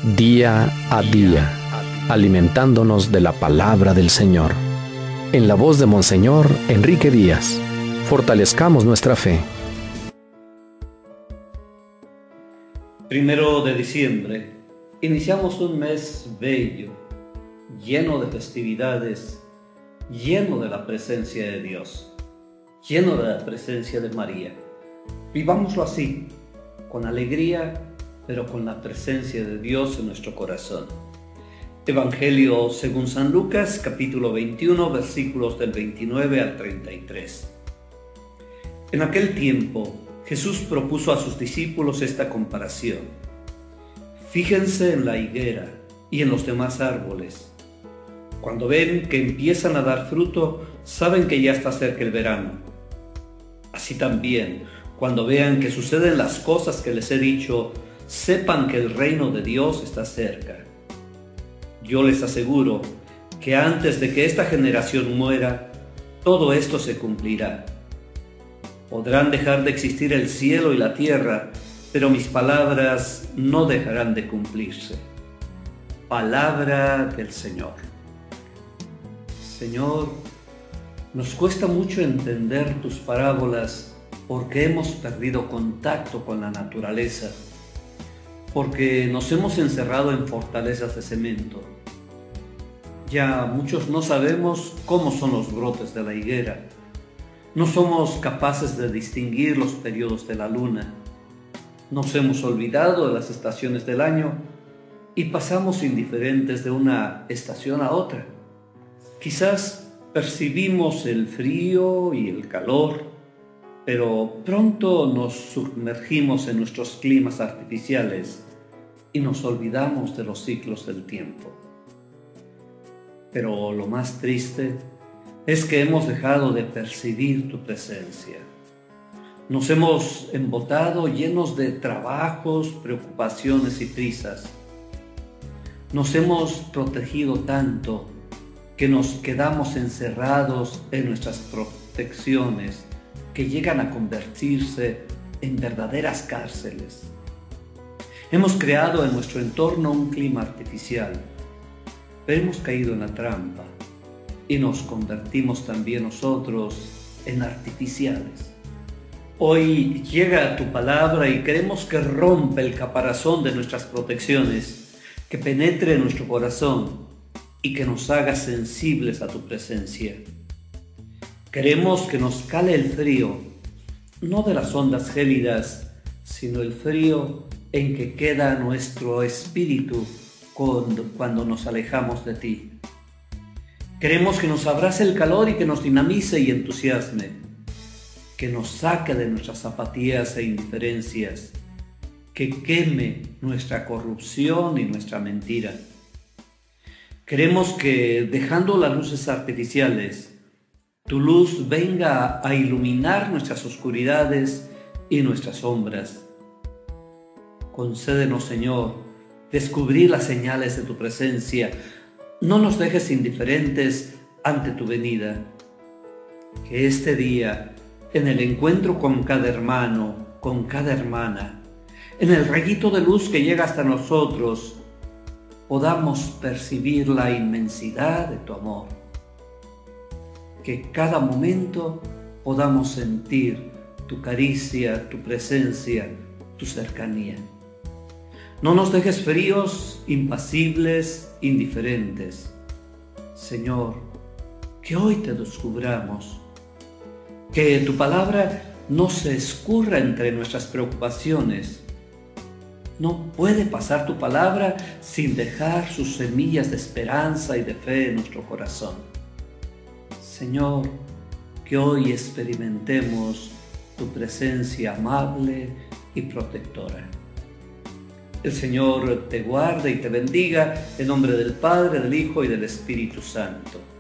día a día, alimentándonos de la palabra del Señor. En la voz de Monseñor Enrique Díaz, fortalezcamos nuestra fe. 1 de diciembre, iniciamos un mes bello, lleno de festividades, lleno de la presencia de Dios, lleno de la presencia de María. Vivámoslo así, con alegría, pero con la presencia de Dios en nuestro corazón. Evangelio según San Lucas, capítulo 21, versículos del 29 al 33. En aquel tiempo, Jesús propuso a sus discípulos esta comparación. Fíjense en la higuera y en los demás árboles. Cuando ven que empiezan a dar fruto, saben que ya está cerca el verano. Así también, cuando vean que suceden las cosas que les he dicho, sepan que el reino de Dios está cerca. Yo les aseguro que antes de que esta generación muera, todo esto se cumplirá. Podrán dejar de existir el cielo y la tierra, pero mis palabras no dejarán de cumplirse. Palabra del Señor. Señor, nos cuesta mucho entender tus parábolas porque hemos perdido contacto con la naturaleza, porque nos hemos encerrado en fortalezas de cemento. Ya muchos no sabemos cómo son los brotes de la higuera. No somos capaces de distinguir los periodos de la luna. Nos hemos olvidado de las estaciones del año y pasamos indiferentes de una estación a otra. Quizás percibimos el frío y el calor, pero pronto nos sumergimos en nuestros climas artificiales y nos olvidamos de los ciclos del tiempo. Pero lo más triste es que hemos dejado de percibir tu presencia. Nos hemos embotado llenos de trabajos, preocupaciones y prisas. Nos hemos protegido tanto que nos quedamos encerrados en nuestras protecciones que llegan a convertirse en verdaderas cárceles. Hemos creado en nuestro entorno un clima artificial, pero hemos caído en la trampa y nos convertimos también nosotros en artificiales. Hoy llega tu palabra y queremos que rompa el caparazón de nuestras protecciones, que penetre en nuestro corazón y que nos haga sensibles a tu presencia. Queremos que nos cale el frío, no de las ondas gélidas, sino el frío en que queda nuestro espíritu cuando nos alejamos de ti. Queremos que nos abrace el calor y que nos dinamice y entusiasme, que nos saque de nuestras apatías e indiferencias, que queme nuestra corrupción y nuestra mentira. Queremos que, dejando las luces artificiales, tu luz venga a iluminar nuestras oscuridades y nuestras sombras. Concédenos, Señor, descubrir las señales de tu presencia. No nos dejes indiferentes ante tu venida. Que este día, en el encuentro con cada hermano, con cada hermana, en el rayito de luz que llega hasta nosotros, podamos percibir la inmensidad de tu amor. Que cada momento podamos sentir tu caricia, tu presencia, tu cercanía. No nos dejes fríos, impasibles, indiferentes. Señor, que hoy te descubramos. Que tu palabra no se escurra entre nuestras preocupaciones. No puede pasar tu palabra sin dejar sus semillas de esperanza y de fe en nuestro corazón. Señor, que hoy experimentemos tu presencia amable y protectora. El Señor te guarde y te bendiga, en nombre del Padre, del Hijo y del Espíritu Santo.